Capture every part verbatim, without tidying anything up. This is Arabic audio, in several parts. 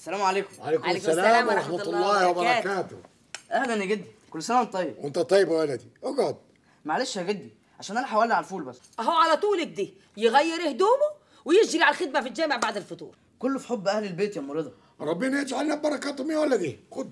السلام عليكم. وعليكم السلام ورحمة الله وبركاته. اهلا يا جدي، كل سنه وانت طيب. وانت طيب يا ولدي، اقعد. معلش يا جدي عشان انا هولع على الفول بس. اهو على طول كده يغير هدومه ويجري على الخدمه في الجامع بعد الفطور. كله في حب اهل البيت يا ام رضا. ربنا يجعلنا ببركاتهم يا ولدي. خد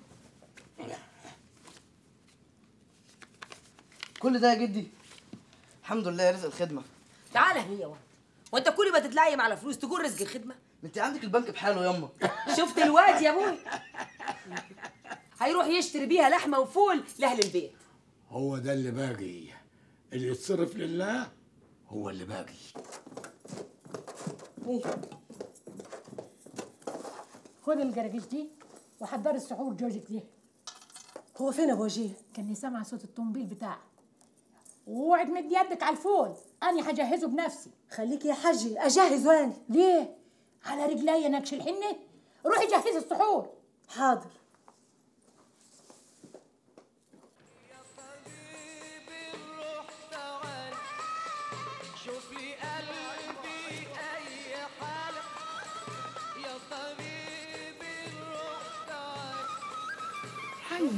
كل ده يا جدي. الحمد لله يا رزق الخدمه. تعالى هنا يا ولد، وانت كل ما تتلايم على فلوس تقول رزق الخدمه؟ انت عندك البنك بحاله ياما. شفت الواد يا ابوي هيروح يشتري بيها لحمه وفول لاهل البيت. هو ده اللي باقي، اللي يتصرف لله هو اللي باقي. خد الجراجيش دي وحضري السحور جوزك دي. هو فين ابو وجيه؟ كاني سامع صوت الطنبيل بتاعه. واوعي تمد يدك على الفول، انا هجهزه بنفسي. خليكي يا حجي اجهز واني. ليه؟ على رجليا نكش الحنه؟ روحي جهزي السحور. حاضر. حي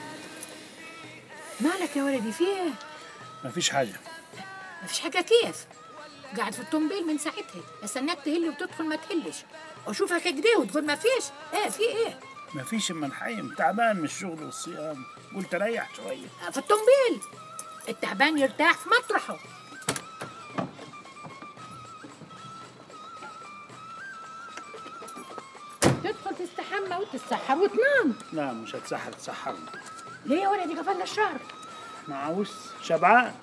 مالك يا ولدي، في ايه؟ مفيش حاجة. مفيش حاجة كيف؟ قاعد في الطنبيل من ساعتها، استناك تهل وتدخل ما تهلش، واشوفك كده وتقول مفيش. ايه في ايه؟ مفيش اما نحيم، تعبان من الشغل والصيام، قلت اريح شوية. في الطنبيل التعبان يرتاح في مطرحه. تدخل تستحمى وتتسحر وتنام. لا مش هتسحر، تسحرني. ليه يا ولدي قفلنا الشهر؟ معوش شبعان.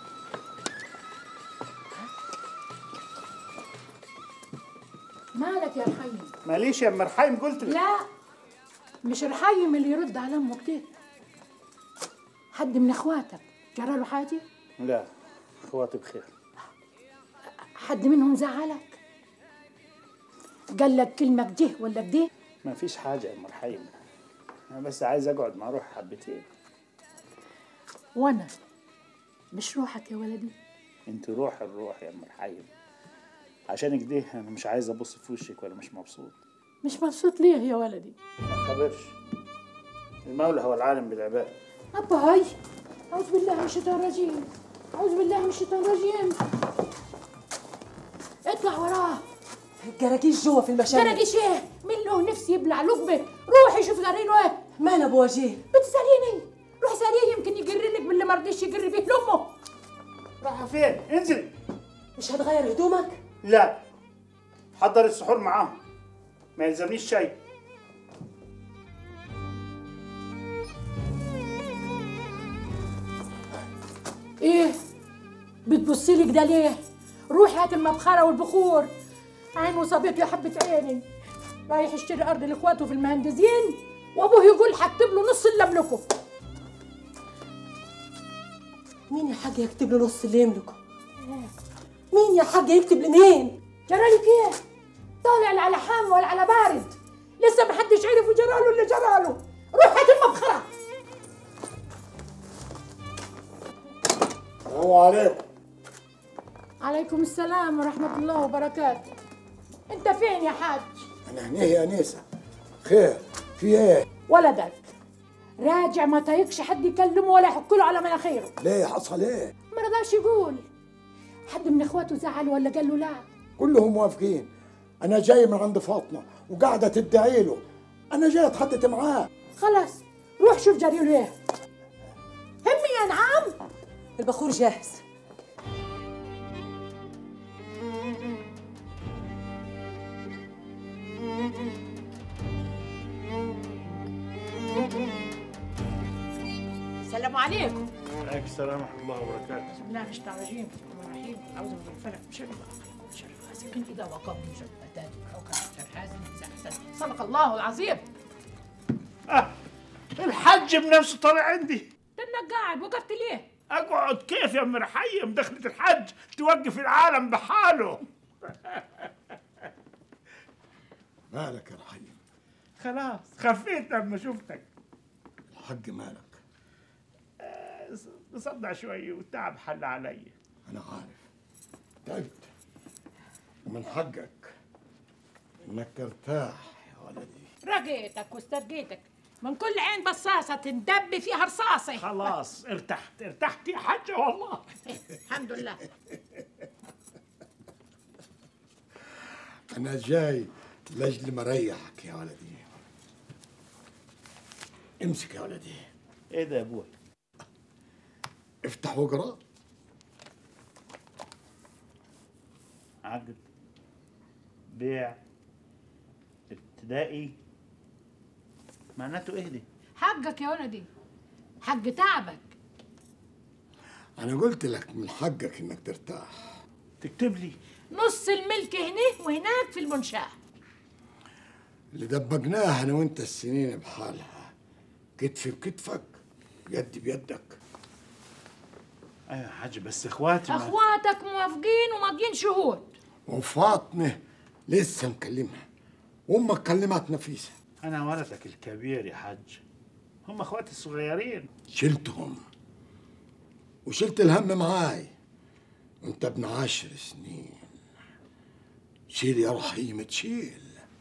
مالك يا رحيم؟ ماليش يا ام رحيم، قلت لك. لا مش رحيم اللي يرد على امه كده. حد من اخواتك جرى له حاجه؟ لا اخواتي بخير. حد منهم زعلك؟ قال لك كلمه كده ولا كده؟ مفيش حاجة يا ام رحيم، انا بس عايز اقعد مع روحي حبتين. وانا مش روحك يا ولدي؟ انت روح الروح يا ام رحيم، عشان كده انا مش عايز ابص في وشك ولا مش مبسوط. مش مبسوط ليه يا ولدي؟ ما تخبرش، المولى هو العالم بالعباد. أبا هاي أعوذ بالله من الشيطان الرجيم، أعوذ بالله من الشيطان الرجيم. اطلع وراه. الجراجيش جوا في المشاريع. جراجيش ايه؟ مين له نفسي يبلع لقمة؟ روحي شوف جارينه ايه؟ مال ابو وجيه؟ بتساليني؟ روح ساليه يمكن يجري لك باللي ما رضيش يجري بيه لامه. رايحة فين؟ انزل. مش هتغير هدومك؟ لا حضر السحور معاهم، ما يلزمنيش شيء. ايه؟ بتبصي لي كده ليه؟ روحي هات المبخره والبخور. عين وصبيت يا حبه عيني. رايح يشتري ارض لاخواته في المهندسين وابوه يقول هكتب له نص اللي املكه. مين يا حاج يكتب له نص اللي يملكه؟ مين يا حاج يكتب لمين؟ جرالك ايه؟ طالع لا على حامي ولا على بارد، لسه محدش عرف وجراله اللي جراله. روح هات المبخره. السلام عليكم. عليكم السلام ورحمة الله وبركاته. أنت فين يا حاج؟ أنا هنا يا أنيسة. خير، في إيه؟ ولدك راجع ما طايقش حد يكلمه ولا يحك له على مناخيره. ليه حصل إيه؟ ما رضاش يقول. حد من إخواته زعل ولا قال له لا؟ كلهم موافقين. أنا جاي من عند فاطمة وقاعدة تدعي له. أنا جاي أتحدث معاه. خلاص روح شوف جري له إيه. همي يا نعم. البخور جاهز. السلام عليكم. عليكم السلام ورحمة الله وبركاته. بسم الله الرحمن الرحيم. الرحمن الرحيم. أعوذ بالله من الفلق من شر ما خلق من شر غاسق إذا وقب من شر الفتاة أو كان من شر حاسد إذا حسد. صدق الله العظيم. آه. الحج بنفسه طالع عندي. تنك قاعد وقفت ليه؟ اقعد كيف يا ام رحيم؟ دخلة الحج توقف العالم بحاله. مالك يا رحيم؟ خلاص خفيت لما شفتك. الحق مالك؟ آه بصدع شوي والتعب حل علي. أنا عارف تعبت، ومن حقك إنك ترتاح يا ولدي. رقيتك واسترقيتك من كل عين بصاصة تندب فيها رصاصة. خلاص ارتحت ارتحت يا حاجة والله. الحمد لله. أنا جاي لأجل ما أريحك يا ولدي. امسك يا ولدي. ايه ده يا ابوي؟ افتح واقرأ. عقد بيع ابتدائي، معناته ايه دي؟ حقك يا ولدي، حق تعبك. أنا قلت لك من حقك إنك ترتاح. تكتب لي نص الملك هنا وهناك في المنشاه. اللي دبقناها أنا وأنت السنين بحالها، كتفي بكتفك يدي بيدك. ايوه يا حاج، بس اخواتي ما... اخواتك موافقين وماضيين شهود. وفاطمة لسه مكلمها، وأمك كلمت نفيسة. انا ولدك الكبير يا حاج، هم اخواتي الصغيرين. شلتهم وشلت الهم معاي وانت ابن عشر سنين. شيل يا رحيم تشيل.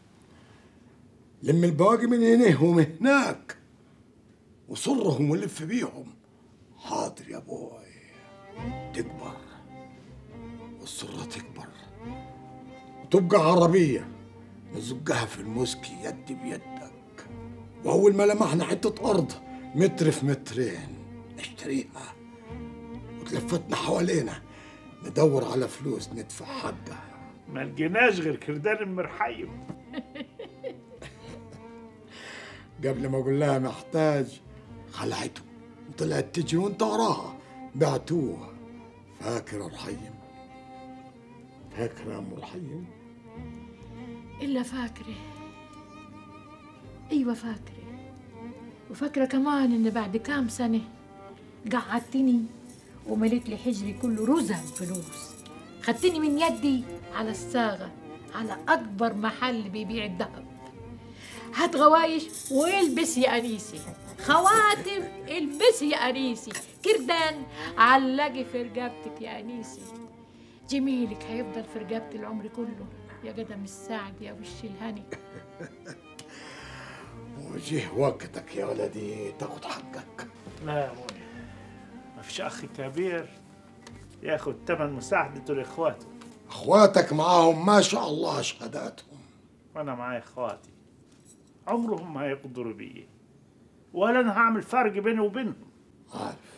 لم البواقي من هنا ومن هناك وصرهم ولف بيهم. حاضر يا بوي. تكبر والصرة تكبر وتبقى عربية نزقها في المسكي يد بيدك. وأول ما لمحنا حتة أرض متر في مترين نشتريها، وتلفتنا حوالينا ندور على فلوس ندفع حقها. ما لقيناش غير كردان المرحيم. قبل ما أقول لها محتاج خلعته وطلعت تجري وانت وراها، بعتوه. فاكر يا رحيم؟ فاكر يا أم رحيم؟ إلا فاكرة. أيوة فاكرة، وفاكرة كمان إن بعد كام سنة قعدتني ومليت لي حجري كله رزم فلوس. خدتني من يدي على الساغة، على أكبر محل بيبيع الذهب. هات غوايش والبس يا أنيسي، خواتم البسي يا أنيسي، كردان علقي في رقبتك يا أنيسي. جميلك هيفضل في رقبتي العمر كله يا قدم السعد يا وش الهني. وجه وقتك يا ولدي تاخد حقك. لا يا ابوي، ما فيش اخ كبير ياخد تمن مساعدته لاخواته. اخواتك معاهم ما شاء الله شهاداتهم، وانا معايا اخواتي عمرهم ما هيقدروا بيي، ولا انا هعمل فرق بيني وبينهم. عارف